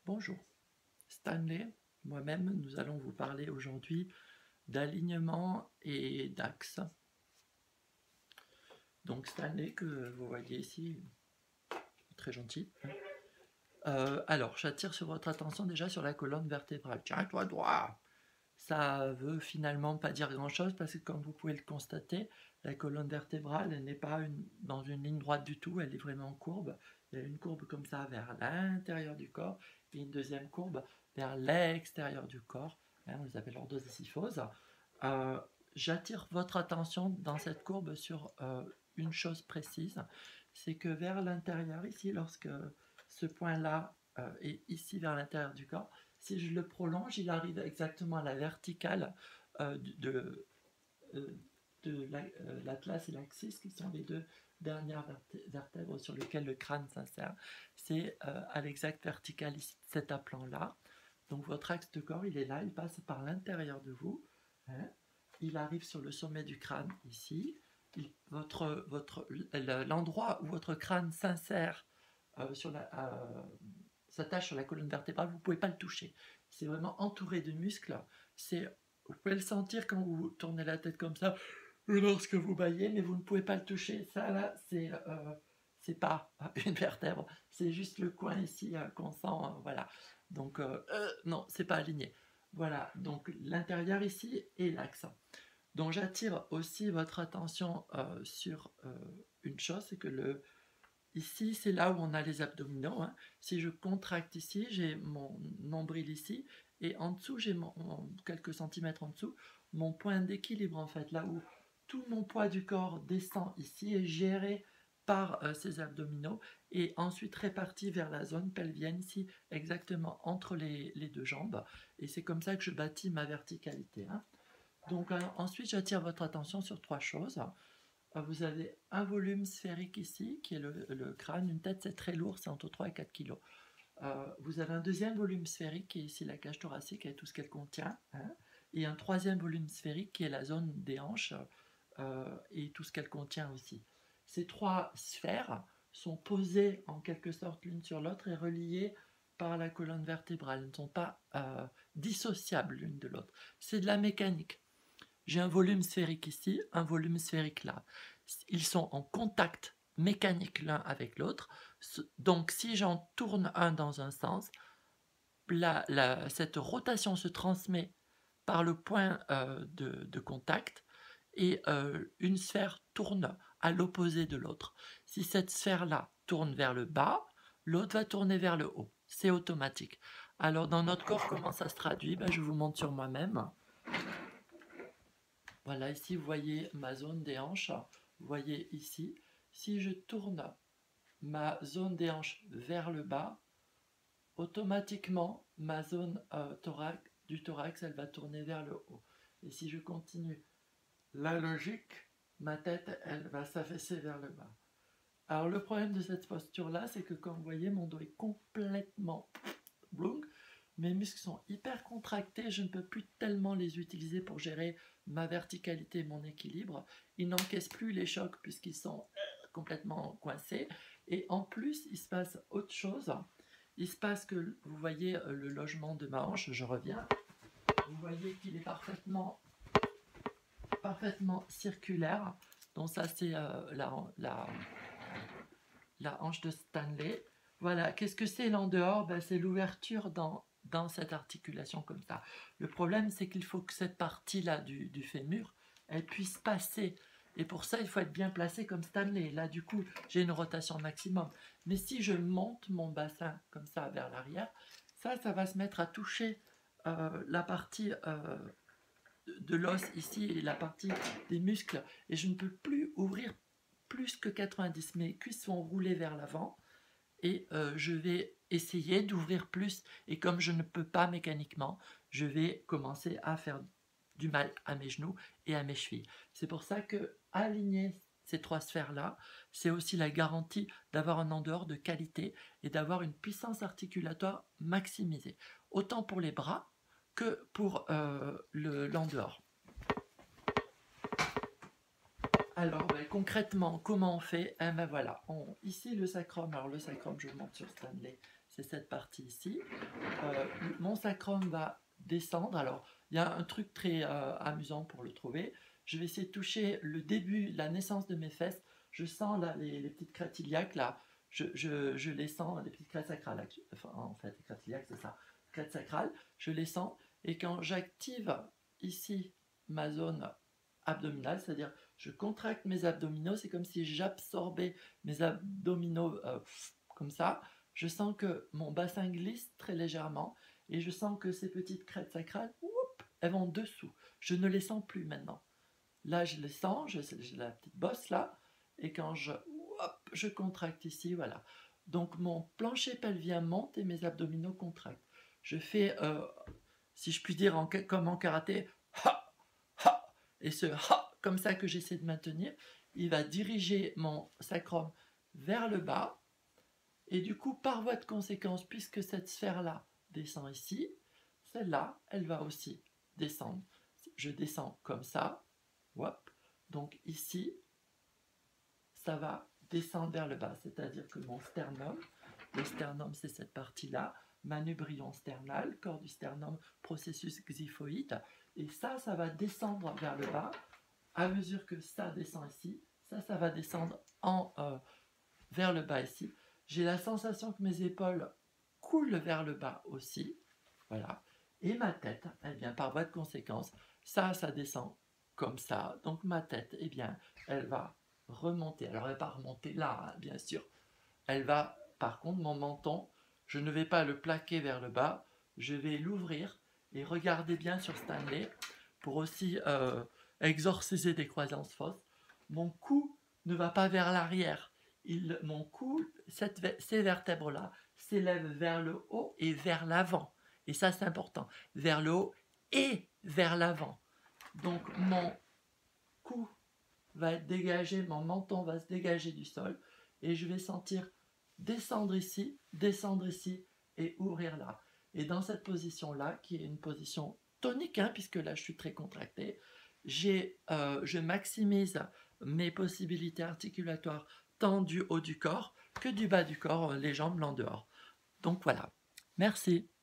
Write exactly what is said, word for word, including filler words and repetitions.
Bonjour, Stanley, moi-même, nous allons vous parler aujourd'hui d'alignement et d'axe. Donc Stanley, que vous voyez ici, très gentil. Euh, alors, j'attire sur votre attention déjà sur la colonne vertébrale. Tiens-toi droit! Ça veut finalement pas dire grand-chose parce que comme vous pouvez le constater, la colonne vertébrale n'est pas une, dans une ligne droite du tout, elle est vraiment courbe. Il y a une courbe comme ça vers l'intérieur du corps et une deuxième courbe vers l'extérieur du corps. Hein, on les appelle lordosicyphose. Euh, J'attire votre attention dans cette courbe sur euh, une chose précise, c'est que vers l'intérieur ici, lorsque ce point-là euh, est ici vers l'intérieur du corps, si je le prolonge, il arrive exactement à la verticale euh, de, de, de l'atlas et l'axis, qui sont les deux dernières vertèbres sur lesquelles le crâne s'insère. C'est euh, à l'exact verticale ici, de cet aplan-là. Donc votre axe de corps, il est là, il passe par l'intérieur de vous. Hein, il arrive sur le sommet du crâne ici. Il, votre, votre, l'endroit où votre crâne s'insère euh, sur la... Euh, s'attache sur la colonne vertébrale, vous ne pouvez pas le toucher. C'est vraiment entouré de muscles. C'est, vous pouvez le sentir quand vous tournez la tête comme ça, lorsque vous baillez, mais vous ne pouvez pas le toucher. Ça, là, c'est euh, c'est pas une vertèbre. C'est juste le coin ici euh, qu'on sent. Euh, voilà. Donc, euh, euh, non, c'est pas aligné. Voilà. Donc, l'intérieur ici et l'axe. Donc, j'attire aussi votre attention euh, sur euh, une chose, c'est que le ici, c'est là où on a les abdominaux. Hein. Si je contracte ici, j'ai mon nombril ici, et en dessous, j'ai mon, mon, quelques centimètres en dessous, mon point d'équilibre, en fait, là où tout mon poids du corps descend ici, est géré par euh, ces abdominaux, et ensuite réparti vers la zone pelvienne, ici, exactement entre les, les deux jambes. Et c'est comme ça que je bâtis ma verticalité. Hein. Donc, euh, ensuite, j'attire votre attention sur trois choses. Vous avez un volume sphérique ici, qui est le, le crâne. Une tête, c'est très lourd, c'est entre trois et quatre kilos. Euh, vous avez un deuxième volume sphérique, qui est ici la cage thoracique, avec tout ce qu'elle contient. Hein, et un troisième volume sphérique, qui est la zone des hanches, euh, et tout ce qu'elle contient aussi. Ces trois sphères sont posées en quelque sorte l'une sur l'autre et reliées par la colonne vertébrale. Elles ne sont pas euh, dissociables l'une de l'autre. C'est de la mécanique. J'ai un volume sphérique ici, un volume sphérique là. Ils sont en contact mécanique l'un avec l'autre. Donc si j'en tourne un dans un sens, la, la, cette rotation se transmet par le point euh, de, de contact et euh, une sphère tourne à l'opposé de l'autre. Si cette sphère-là tourne vers le bas, l'autre va tourner vers le haut. C'est automatique. Alors dans notre corps, comment ça se traduit? Ben, je vous montre sur moi-même. Voilà, ici, vous voyez ma zone des hanches. Vous voyez ici, si je tourne ma zone des hanches vers le bas, automatiquement, ma zone euh, thorax, du thorax, elle va tourner vers le haut. Et si je continue la logique, ma tête, elle va s'affaisser vers le bas. Alors, le problème de cette posture-là, c'est que, comme vous voyez, mon dos est complètement blong. Mes muscles sont hyper contractés, je ne peux plus tellement les utiliser pour gérer ma verticalité et mon équilibre. Ils n'encaissent plus les chocs puisqu'ils sont complètement coincés. Et en plus, il se passe autre chose. Il se passe que, vous voyez le logement de ma hanche, je reviens. Vous voyez qu'il est parfaitement, parfaitement circulaire. Donc ça, c'est euh, la, la, la hanche de Stanley. Voilà, qu'est-ce que c'est l'en dehors? Ben, c'est l'ouverture dans dans cette articulation comme ça. Le problème, c'est qu'il faut que cette partie-là du, du fémur, elle puisse passer. Et pour ça, il faut être bien placé comme Stanley. Là, du coup, j'ai une rotation maximum. Mais si je monte mon bassin comme ça vers l'arrière, ça, ça va se mettre à toucher euh, la partie euh, de l'os ici et la partie des muscles. Et je ne peux plus ouvrir plus que quatre-vingt-dix. Mes cuisses vont rouler vers l'avant. Et euh, je vais essayer d'ouvrir plus. Et comme je ne peux pas mécaniquement, je vais commencer à faire du mal à mes genoux et à mes chevilles. C'est pour ça que aligner ces trois sphères-là, c'est aussi la garantie d'avoir un en dehors de qualité et d'avoir une puissance articulatoire maximisée, autant pour les bras que pour euh, l'en dehors. Alors, ben, concrètement, comment on fait? Eh ben voilà, on, ici le sacrum, alors le sacrum, je vous montre sur Stanley, c'est cette partie ici. Euh, mon sacrum va descendre. Alors, il y a un truc très euh, amusant pour le trouver. Je vais essayer de toucher le début, la naissance de mes fesses. Je sens là, les, les petites crêtes iliaques, là. Je, je, je les sens, les petites crêtes sacrales. Enfin, en fait, les crêtes iliaques, c'est ça. Crêtes sacrales, je les sens. Et quand j'active ici ma zone abdominale, c'est-à-dire je contracte mes abdominaux, c'est comme si j'absorbais mes abdominaux euh, comme ça. Je sens que mon bassin glisse très légèrement et je sens que ces petites crêtes sacrales, whoop, elles vont dessous. Je ne les sens plus maintenant. Là, je les sens, j'ai la petite bosse là, et quand je, whoop, je contracte ici, voilà. Donc mon plancher pelvien monte et mes abdominaux contractent. Je fais, euh, si je puis dire, en, comme en karaté, ha, ha, et ce ha, comme ça que j'essaie de maintenir, il va diriger mon sacrum vers le bas. Et du coup, par voie de conséquence, puisque cette sphère-là descend ici, celle-là, elle va aussi descendre. Je descends comme ça. Hop. Donc ici, ça va descendre vers le bas. C'est-à-dire que mon sternum, le sternum, c'est cette partie-là, manubrion sternal, corps du sternum, processus xiphoïde. Et ça, ça va descendre vers le bas. À mesure que ça descend ici, ça, ça va descendre en, euh, vers le bas ici. J'ai la sensation que mes épaules coulent vers le bas aussi. Voilà. Et ma tête, eh bien, par voie de conséquence, ça, ça descend comme ça. Donc ma tête, eh bien, elle va remonter. Alors elle va pas remonter là, hein, bien sûr. Elle va, par contre, mon menton, je ne vais pas le plaquer vers le bas. Je vais l'ouvrir et regardez bien sur Stanley pour aussi euh, exorciser des croyances fausses. Mon cou ne va pas vers l'arrière. Il, mon cou, cette, ces vertèbres-là s'élèvent vers le haut et vers l'avant. Et ça, c'est important. Vers le haut et vers l'avant. Donc, mon cou va être dégagé, mon menton va se dégager du sol et je vais sentir descendre ici, descendre ici et ouvrir là. Et dans cette position-là, qui est une position tonique, hein, puisque là, je suis très contracté, j'ai, euh, je maximise mes possibilités articulatoires tant du haut du corps que du bas du corps, les jambes en dehors. Donc voilà. Merci.